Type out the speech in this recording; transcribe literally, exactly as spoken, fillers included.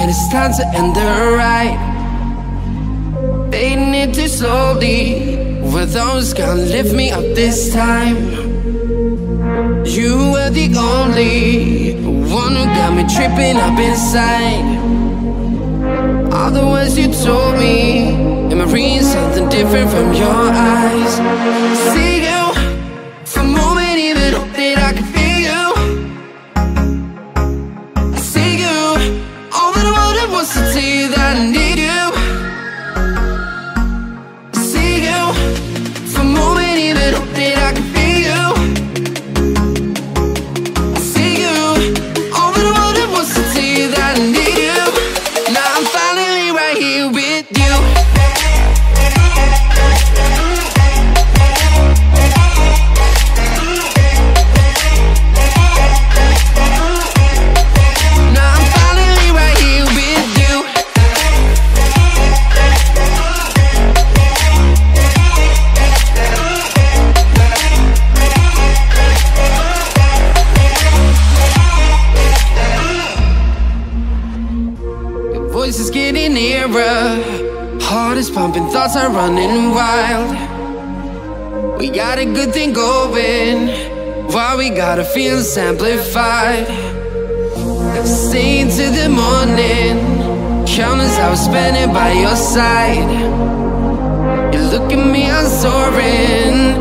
it's time to end the ride. Fading it too slowly, were those gonna lift me up this time? You were the only one who got me tripping up inside. All the words you told me, am I reading something different from your eyes? See you, for a moment even hope that I can feel you. I see you, all that I wanted was to tell you that I need you. I see you, for a moment even hope that I can feel you. I see you, all that I wanted was to tell you that I need you. Now I'm finally right here with you. Now I'm finally right here with you. Your voice is getting nearer, heart is pumping, thoughts are running wild. We got a good thing going, why we gotta feel amplified. Stay till the morning, countless hours spending by your side. You look at me, I'm soaring,